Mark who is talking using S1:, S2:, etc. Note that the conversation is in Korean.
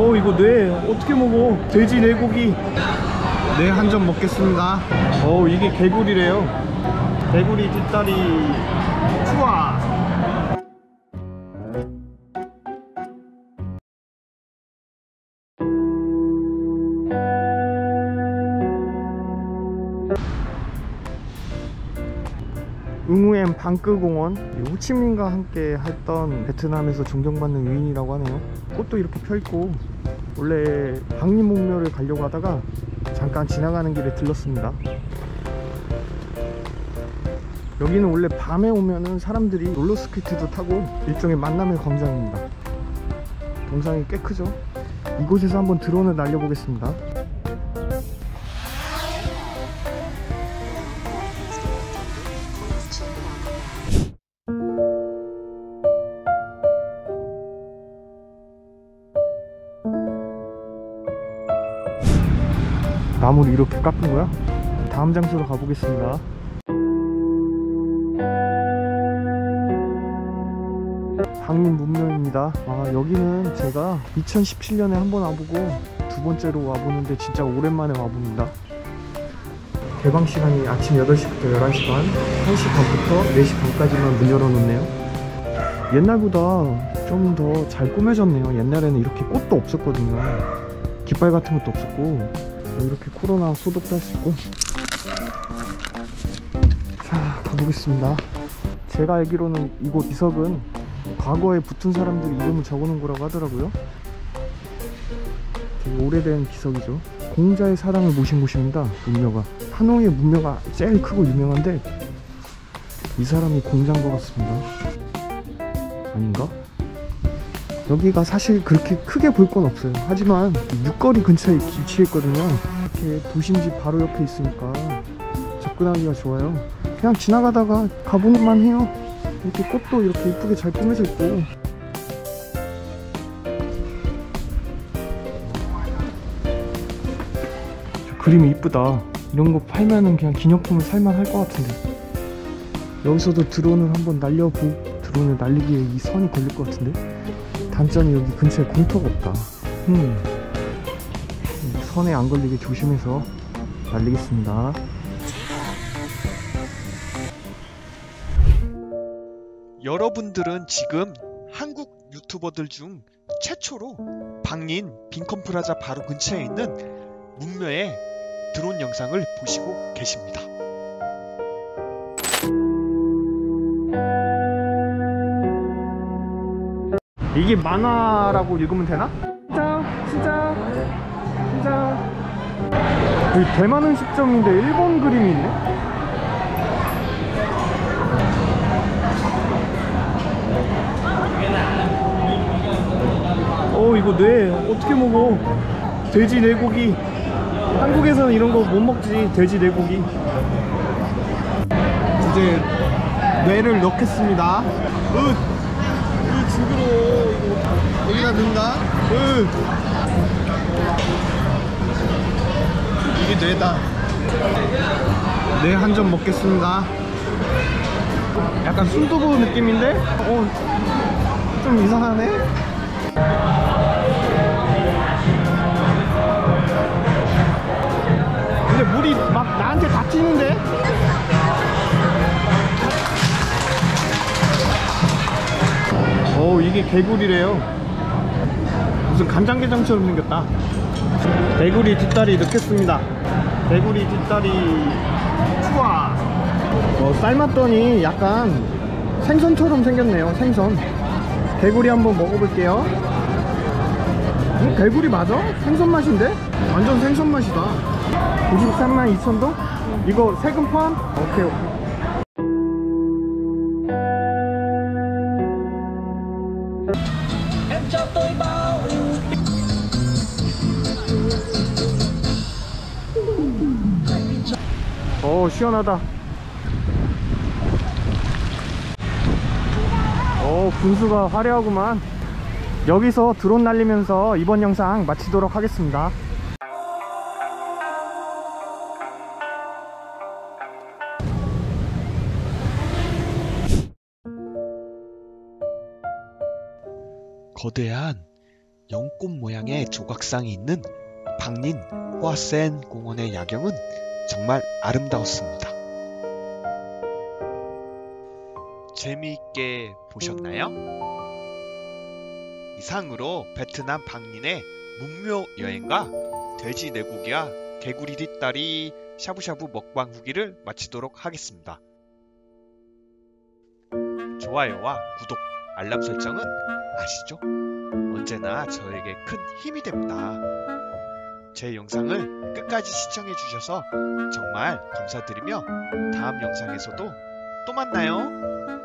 S1: 이거 뇌 어떻게 먹어? 돼지 뇌고기. 네, 한 점 먹겠습니다. 이게 개구리래요. 개구리 뒷다리 추아. 응우엠 방끄공원, 호치민과 함께 했던 베트남에서 존경받는 유인이라고 하네요. 꽃도 이렇게 펴있고, 원래 박리목묘를 가려고 하다가 잠깐 지나가는 길에 들렀습니다. 여기는 원래 밤에 오면은 사람들이 롤러스케이트도 타고 일종의 만남의 광장입니다. 동상이 꽤 크죠? 이곳에서 한번 드론을 날려보겠습니다. 나무를 이렇게 깎은 거야? 다음 장소로 가보겠습니다. 박림문묘입니다. 여기는 제가 2017년에 한 번 와보고 두 번째로 와보는데 진짜 오랜만에 와봅니다. 개방 시간이 아침 8시부터 11시 반, 1시 반부터 4시 반까지만 문 열어놓네요. 옛날보다 좀 더 잘 꾸며졌네요. 옛날에는 이렇게 꽃도 없었거든요. 깃발 같은 것도 없었고, 이렇게 코로나 소독도 할 수 있고. 자, 가보겠습니다. 제가 알기로는 이곳 비석은 과거에 붙은 사람들 이름을 적어놓은 거라고 하더라고요. 되게 오래된 비석이죠. 공자의 사랑을 모신 곳입니다. 문묘가 하노이의 문묘가 제일 크고 유명한데 이 사람이 공자인 것 같습니다. 아닌가? 여기가 사실 그렇게 크게 볼 건 없어요. 하지만 육거리 근처에 위치해 있거든요. 이렇게 도심지 바로 옆에 있으니까 접근하기가 좋아요. 그냥 지나가다가 가볼만 해요. 이렇게 꽃도 이렇게 이쁘게 잘 꾸며져 있고. 그림이 이쁘다. 이런 거 팔면은 그냥 기념품을 살만 할 것 같은데. 여기서도 드론을 한번 드론을 날리기에 이 선이 걸릴 것 같은데. 단점이 여기 근처에 공터가 없다. 선에 안 걸리게 조심해서 날리겠습니다.
S2: 여러분들은 지금 한국 유튜버들 중 최초로 박린 빈컨프라자 바로 근처에 있는 문묘의 드론 영상을 보시고 계십니다.
S1: 이게 만화라고 읽으면 되나? 진짜 여기 대만 음식점인데 일본 그림이 있네? 이거 뇌 어떻게 먹어? 돼지 뇌고기. 한국에서는 이런 거 못 먹지. 돼지 뇌고기. 이제 뇌를 넣겠습니다. 징그러워. 여기다 넣는다. 이게 뇌다. 뇌 한 점 먹겠습니다. 약간 순두부 느낌인데? 좀 이상하네? 근데 물이 막 나한테 다 튀는데? 이게 개구리래요. 무슨 간장게장처럼 생겼다. 개구리 뒷다리 넣겠습니다. 개구리 뒷다리 추아. 삶았더니 약간 생선처럼 생겼네요. 생선. 개구리 한번 먹어볼게요. 개구리 맞아? 생선 맛인데? 완전 생선 맛이다. 93,2,000동? 이거 세금 포함? 오케이. 시원하다. 분수가 화려하구만. 여기서 드론 날리면서 이번 영상 마치도록 하겠습니다.
S2: 거대한 연꽃 모양의 조각상이 있는 방린 호아센 공원의 야경은 정말 아름다웠습니다. 재미있게 보셨나요? 이상으로 베트남 방린의 문묘 여행과 돼지 내고기와 개구리 뒷다리 샤브샤브 먹방 후기를 마치도록 하겠습니다. 좋아요와 구독, 알람 설정은 아시죠? 언제나 저에게 큰 힘이 됩니다. 제 영상을 끝까지 시청해 주셔서 정말 감사드리며 다음 영상에서도 또 만나요.